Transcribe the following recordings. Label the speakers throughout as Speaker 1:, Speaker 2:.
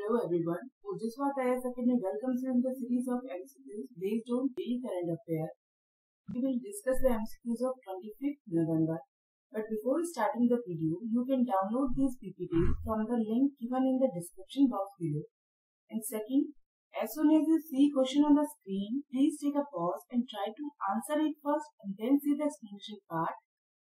Speaker 1: Hello everyone. Ujjwala IAS Academy welcomes you in the series of MCQs based on daily current affairs. We will discuss the MCQs of 25th November. But before starting the video, you can download these PPTs from the link given in the description box below. And second, as soon as you see question on the screen, please take a pause and try to answer it first and then see the explanation part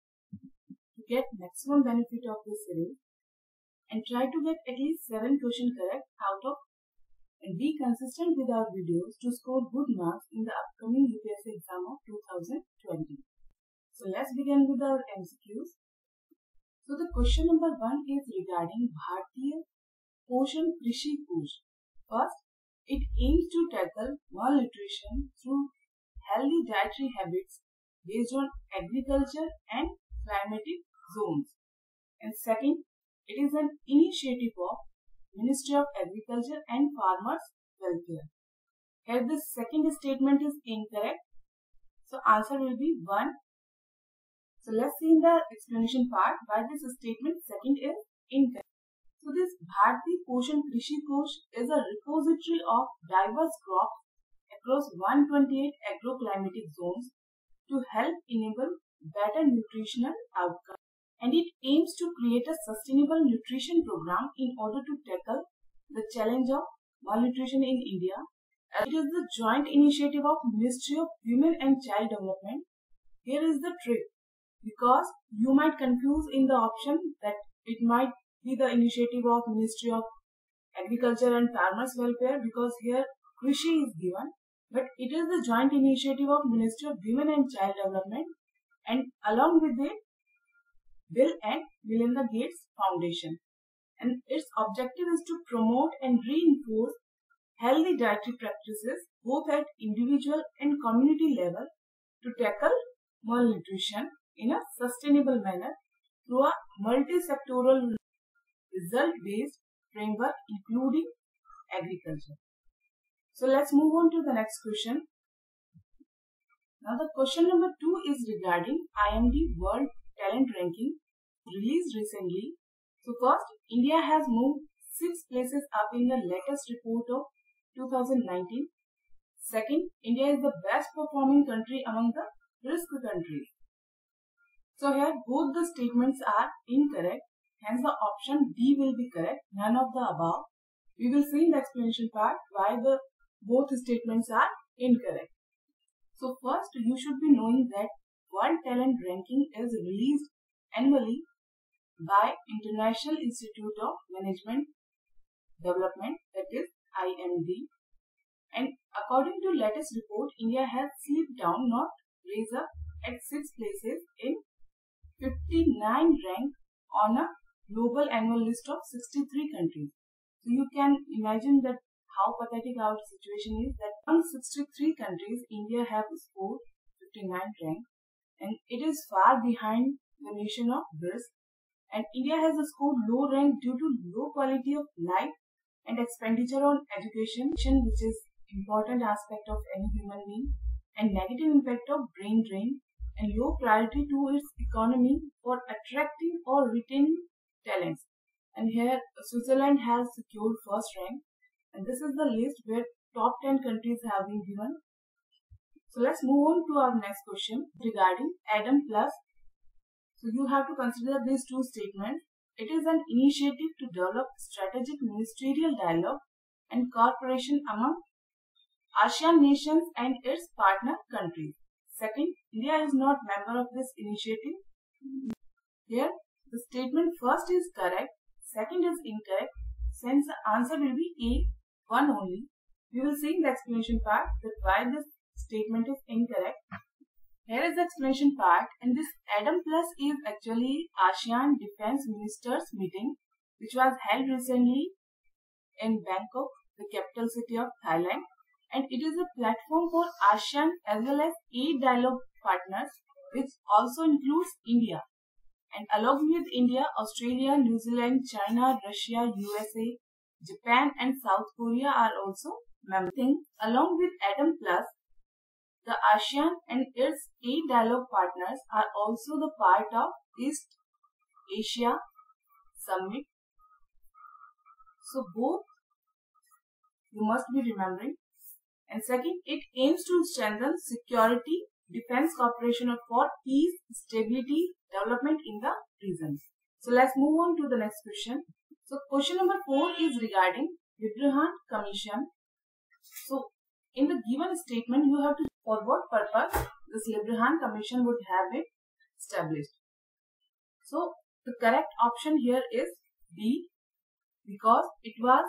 Speaker 1: to get maximum benefit of this series. And try to get at least 7 questions correct out of and be consistent with our videos to score good marks in the upcoming UPSC exam of 2020. So let's begin with our MCQs. So the question number 1 is regarding Bhartiya Poshan Krishi Kosh. First, it aims to tackle malnutrition through healthy dietary habits based on agriculture and climatic zones. And second, it is an initiative of Ministry of Agriculture and Farmers Welfare. Here the second statement is incorrect. So answer will be 1. So let's see in the explanation part why this statement second is incorrect. So this Bhartiya Poshan Krishi Kosh is a repository of diverse crops across 128 agroclimatic zones to help enable better nutritional outcomes. And it aims to create a sustainable nutrition program in order to tackle the challenge of malnutrition in India. It is the joint initiative of Ministry of Women and Child Development. Here is the trick, because you might confuse in the option that it might be the initiative of Ministry of Agriculture and Farmers Welfare, because here Krishi is given, but it is the joint initiative of Ministry of Women and Child Development, and along with it Bill and Melinda Gates Foundation, and its objective is to promote and reinforce healthy dietary practices both at individual and community level to tackle malnutrition in a sustainable manner through a multi-sectoral result-based framework including agriculture. So let's move on to the next question. Now the question number 2 is regarding IMD World Talent Ranking released recently. So first, India has moved 6 places up in the latest report of 2019. Second, India is the best performing country among the risk countries. So here both the statements are incorrect, hence the option D will be correct, none of the above. We will see in the explanation part why the both statements are incorrect. So first, you should be knowing that World Talent Ranking is released annually by International Institute of Management Development, that is IMD. And according to latest report, India has slipped down, not raised up, at 6 places in 59 rank on a global annual list of 63 countries. So you can imagine that how pathetic our situation is, that among 63 countries, India have scored 59 rank. And it is far behind the nation of risk, and India has scored low rank due to low quality of life and expenditure on education, which is important aspect of any human being, and negative impact of brain drain, and low priority to its economy for attracting or retaining talents. And here Switzerland has secured first rank, and this is the list where top 10 countries have been given. So let's move on to our next question regarding ADMM Plus. So you have to consider these two statements. It is an initiative to develop strategic ministerial dialogue and cooperation among ASEAN nations and its partner countries. Second, India is not member of this initiative. Here, the statement first is correct, second is incorrect, since the answer will be A, 1 only. We will see in the explanation part that why this statement is incorrect. Here is the explanation part, and this ADMM Plus is actually ASEAN Defense Ministers meeting, which was held recently in Bangkok, the capital city of Thailand, and it is a platform for ASEAN as well as 8 dialogue partners, which also includes India. And along with India, Australia, New Zealand, China, Russia, USA, Japan and South Korea are also members. Along with ADMM Plus, the ASEAN and its 8 dialogue partners are also the part of East Asia Summit. So both You must be remembering. And second, it aims to strengthen security, defense cooperation for peace, stability, development in the region. So let's move on to the next question. So question number 4 is regarding Liberhan Commission. So in the given statement, you have to for what purpose this Liberhan Commission would have been established. So the correct option here is B, because it was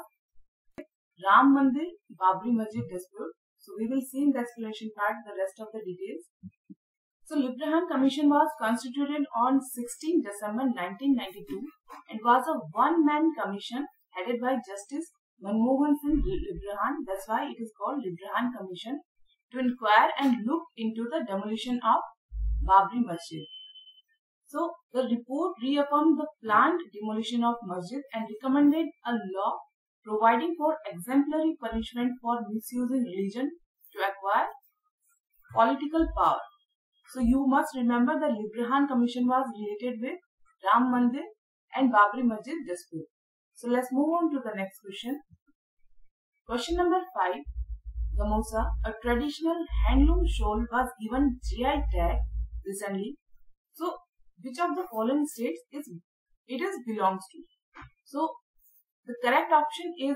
Speaker 1: Ram Mandir Babri Masjid dispute. So we will see in the explanation part the rest of the details. So Liberhan Commission was constituted on 16 December 1992 and was a one-man commission headed by Justice Manmohan Singh Liberhan. That's why it is called Liberhan Commission, to inquire and look into the demolition of Babri Masjid. So the report reaffirmed the planned demolition of Masjid and recommended a law providing for exemplary punishment for misusing religion to acquire political power. So you must remember the Liberhan Commission was related with Ram Mandir and Babri Masjid dispute. So let's move on to the next question. Question number 5. Gamosa, a traditional handloom shawl, was given GI tag recently. So which of the following states it belongs to? So the correct option is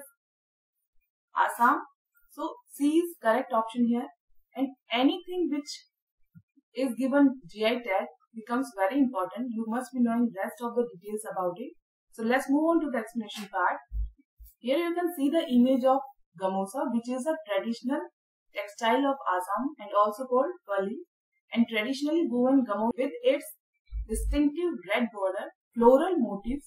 Speaker 1: Assam. So C is correct option here, and anything which is given GI tag becomes very important. You must be knowing rest of the details about it. So let's move on to the explanation part. Here you can see the image of Gamosa, which is a traditional textile of Assam and also called Pali, and traditionally woven Gamosa with its distinctive red border, floral motifs,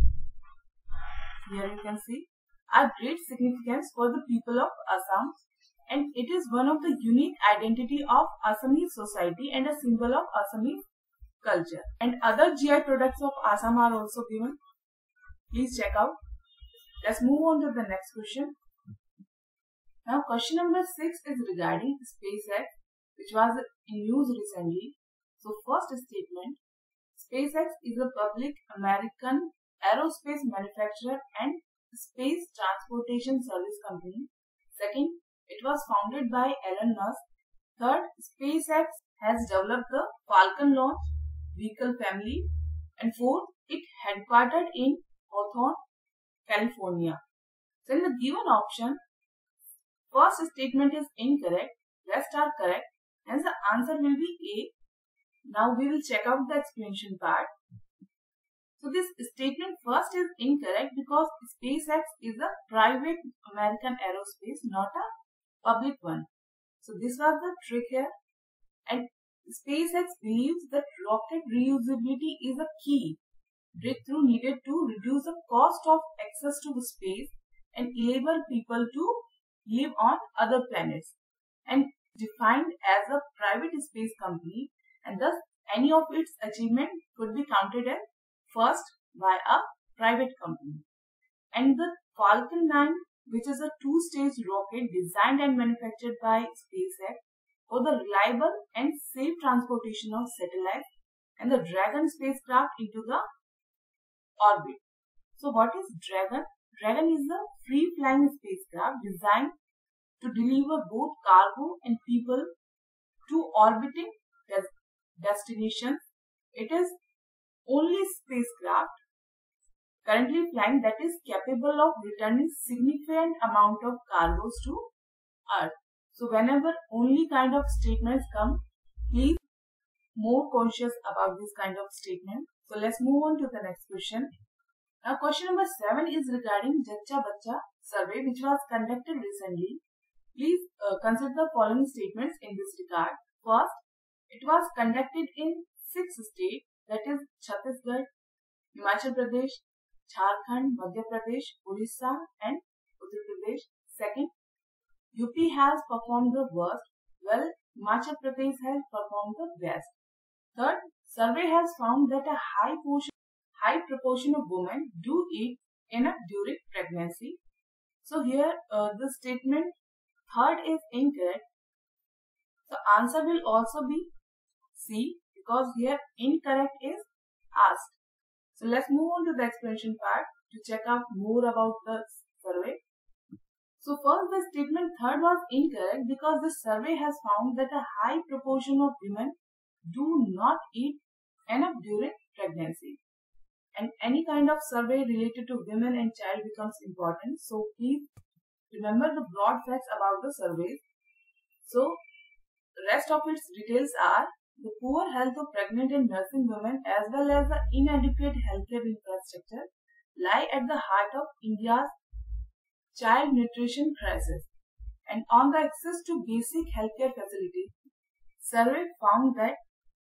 Speaker 1: here you can see, are great significance for the people of Assam, and it is one of the unique identity of Assamese society and a symbol of Assamese culture. And other GI products of Assam are also given. Please check out. Let's move on to the next question. Now question number 6 is regarding SpaceX, which was in news recently. So first statement, SpaceX is a public American aerospace manufacturer and space transportation service company. Second, it was founded by Elon Musk. Third, SpaceX has developed the Falcon launch vehicle family. And fourth, it headquartered in Hawthorne, California. So in the given option, first statement is incorrect, rest are correct, hence the answer will be A. Now we will check out the explanation part. So this statement first is incorrect because SpaceX is a private American aerospace, not a public one. So this was the trick here. And SpaceX believes that rocket reusability is a key breakthrough needed to reduce the cost of access to space and enable people to live on other planets, and defined as a private space company, and thus any of its achievement could be counted as first by a private company. And the Falcon 9, which is a two-stage rocket designed and manufactured by SpaceX for the reliable and safe transportation of satellites and the Dragon spacecraft into the orbit. So what is Dragon? Dragon is a free-flying spacecraft designed to deliver both cargo and people to orbiting destinations. It is only spacecraft currently flying that is capable of returning significant amount of cargoes to Earth. So whenever only kind of statements come, please more conscious about this kind of statement. So let's move on to the next question. Now question number 7 is regarding Jaccha-Baccha survey, which was conducted recently. Please consider the following statements in this regard. First, it was conducted in 6 states, that is Chhattisgarh, Himachal Pradesh, Jharkhand, Madhya Pradesh, Odisha and Uttar Pradesh. Second, UP has performed the worst, while Himachal Pradesh has performed the best. Third, survey has found that a high proportion of women do eat during pregnancy. So here the statement third is incorrect. The answer will also be C, because here incorrect is asked. So let's move on to the explanation part to check out more about the survey. So first, the statement third was incorrect because the survey has found that a high proportion of women do not eat enough during pregnancy. And any kind of survey related to women and child becomes important. So please remember the broad facts about the surveys. So rest of its details are the poor health of pregnant and nursing women as well as the inadequate healthcare infrastructure lie at the heart of India's child nutrition crisis. And on the access to basic healthcare facilities, survey found that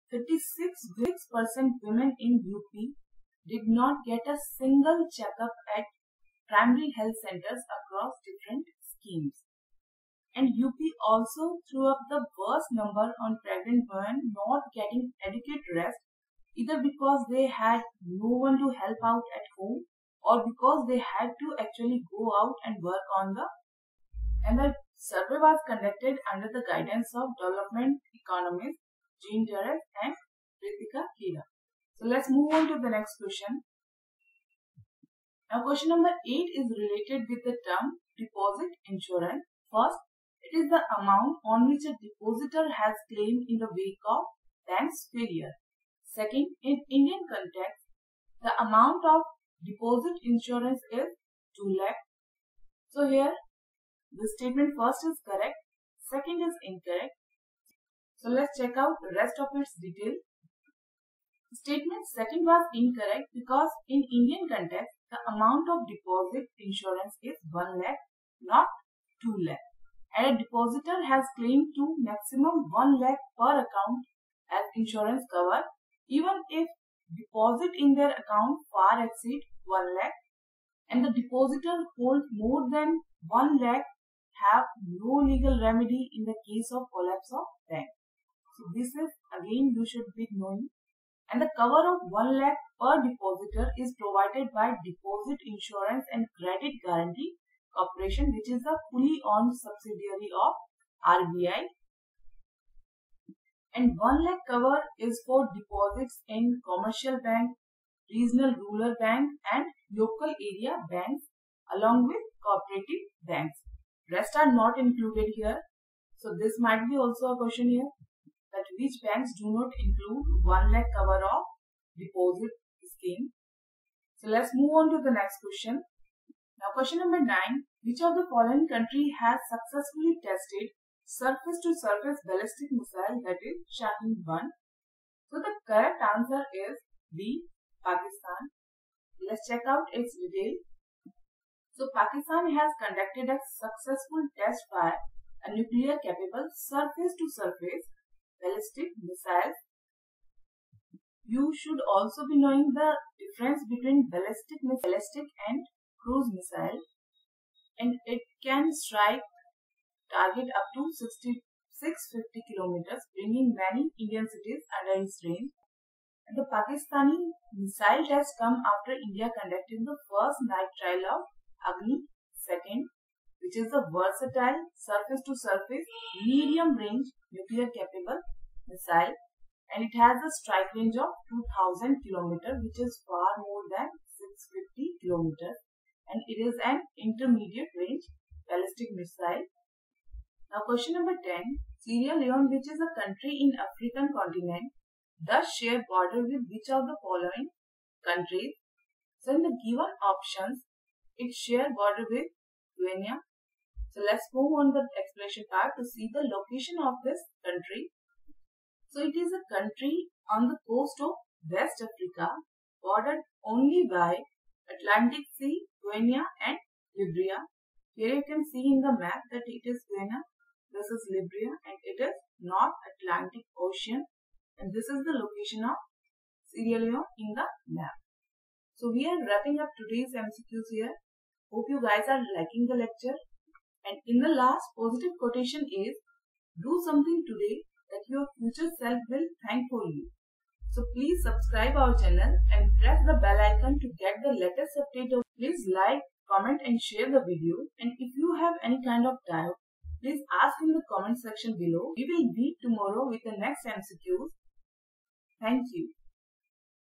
Speaker 1: 36% women in UP did not get a single checkup at primary health centers across different schemes. And UP also threw up the worst number on pregnant women not getting adequate rest, either because they had no one to help out at home or because they had to actually go out and work on the. And the survey was conducted under the guidance of development economists Jean Derek and Ritika Kira. So let's move on to the next question. Now question number 8 is related with the term deposit insurance. First, it is the amount on which a depositor has claimed in the wake of bank's failure. Second, in Indian context, the amount of deposit insurance is 2 lakh. So here, the statement first is correct, second is incorrect. So let's check out the rest of its detail. Statement second was incorrect because in Indian context, the amount of deposit insurance is 1 lakh, not 2 lakh. And a depositor has claimed to maximum 1 lakh per account as insurance cover, even if deposit in their account far exceed 1 lakh and the depositor holds more than 1 lakh have no legal remedy in the case of collapse of bank. So this is again you should be knowing. And the cover of 1 lakh per depositor is provided by Deposit Insurance and Credit Guarantee Corporation, which is a fully owned subsidiary of RBI. And 1 lakh cover is for deposits in commercial bank, regional rural bank and local area banks along with cooperative banks. Rest are not included here. So this might be also a question here, that which banks do not include 1 lakh cover of deposit scheme. So let's move on to the next question. Now question number 9. Which of the following country has successfully tested surface-to-surface ballistic missile, that is Shaheen-1? So the correct answer is B, Pakistan. Let's check out its detail. So Pakistan has conducted a successful test fire a nuclear capable surface-to-surface ballistic missiles. You should also be knowing the difference between ballistic and cruise missile, and it can strike target up to 650 kilometers, bringing many Indian cities under its range. And the Pakistani missile test come after India conducting the first night trial of Agni-2, which is the versatile surface-to-surface medium-range nuclear-capable missile, and it has a strike range of 2000 km, which is far more than 650 km, and it is an intermediate-range ballistic missile. Now, question number 10. Sierra Leone, which is a country in African continent, does share border with which of the following countries? So, in the given options, it share border with Guinea. So let's move on the explanation part to see the location of this country. So it is a country on the coast of West Africa, bordered only by Atlantic Sea, Guinea and Liberia. Here you can see in the map that it is Guinea, this is Liberia, and it is North Atlantic Ocean, and this is the location of Sierra Leone in the map. So we are wrapping up today's MCQs here. Hope you guys are liking the lecture. And in the last, positive quotation is, do something today that your future self will thank for you. So please subscribe our channel and press the bell icon to get the latest update. Please like, comment and share the video. And if you have any kind of doubt, please ask in the comment section below. We will meet tomorrow with the next MCQs. Thank you.